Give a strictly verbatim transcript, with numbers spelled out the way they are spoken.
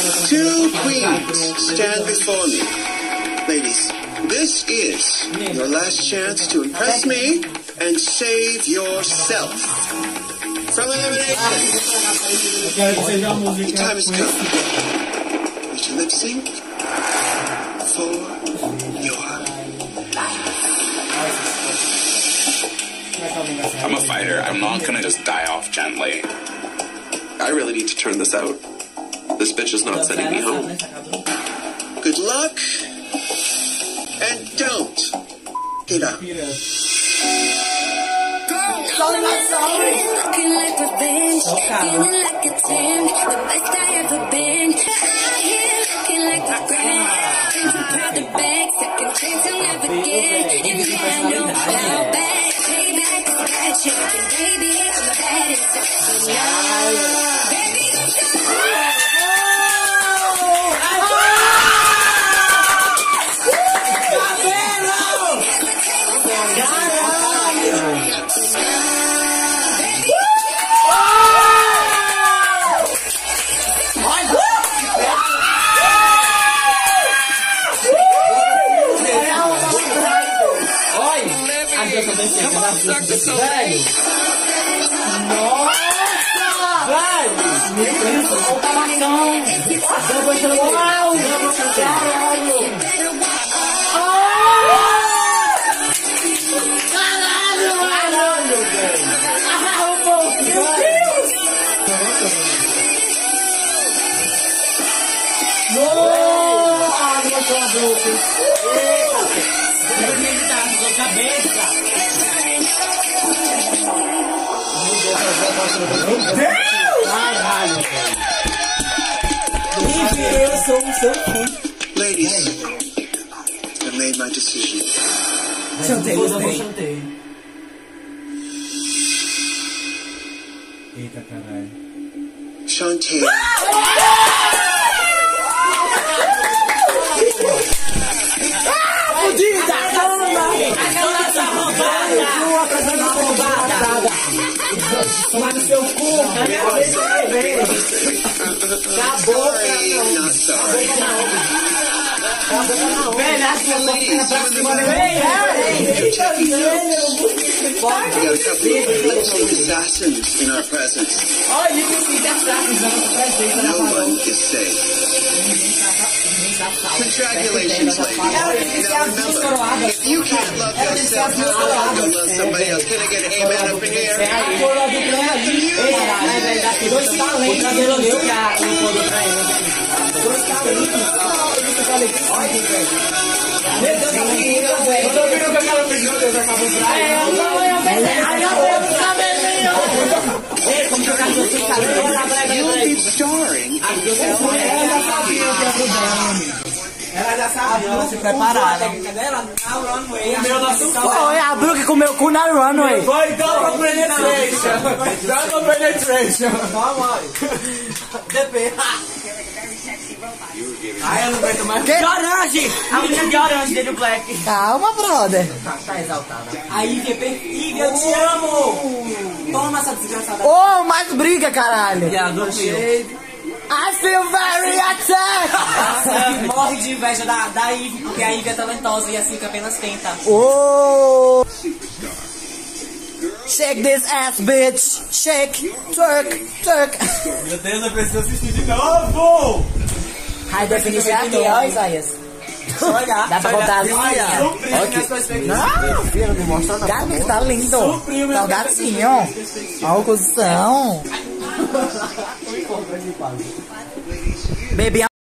Two queens stand before me. Ladies, this is your last chance to impress me and save yourself from elimination. The time has come. We to lip sync for your life. I'm a fighter. I'm not gonna just die off gently. I really need to turn this out. This bitch is not sending me home. Good luck, and don't get up. Looking like revenge, feeling like a ten, the best I ever been. Out here looking like a grand, things are proud to beg, second chance I'll never get. If you had no how bad, payback is bad shit, and baby I'm the baddest. So now, baby don't show. Velho! Nossa! Velho! Meu Deus, comparação! Uau! Caralho! Caralho, caralho, velho! Ah, meu Deus! Nossa! Meu Deus! Eita! Cabeça! Meu Deus! Caralho, velho! Eu sou o seu fã. Ladies, I've made my decision. Chantei, chantei. Eita, caralho. Chantei. Fudida! Caramba! A casa roubada! A casa roubada! Tomar no seu cu! Acabou! Not sorry. Velho, acho que eu tô ficando pra cima do meio! We got a couple of lip-sync assassins in our presence. Olha, lip-sync assassins na nossa presença, No one is safe. Congratulations, ladies. Now remember, if you can't love yourself, how can you love somebody else? Can I get an amen up in here? Dois talentos, eu deu cara, não pode pra ele. Dois talentos. Meu Deus, a menina, velho. Eu tô vendo que aquela pessoa Deus acabou pra ele. É, não, é a menina. Ai, meu Deus, a menina. Ei, como jogar com você, cara? You'll be starring. Ela já sabia o que ia mudar. Ela já sabia, ela se preparada. Ela na runway. Comeu nosso cu. Foi a Brooke comeu cu na runway. Foi double penetration. Double penetration. Calma aí. D P. Ai, eu não aguento mais. Que? De orange! A menina de orange dele, o Black. Calma, brother. Tá, tá exaltada. A Ivy é perfeita. Eu te amo. Toma essa desgraçada. Ô, oh, mais briga, caralho. Viado, cheio. I feel very attacked! Morre de inveja da, da Ivy, porque a Ivy é talentosa e a Silk apenas tenta. Oh! Shake this ass, bitch! Shake, twerk, twerk! Meu Deus, eu preciso assistir de novo! High definition aqui, ó, Isaías. Só olhar. Dá pra botar ali. Olha não, filho, não me mostra nada. Gabi, tá lindo. Saudacinho. Olha o cuzão. Baby,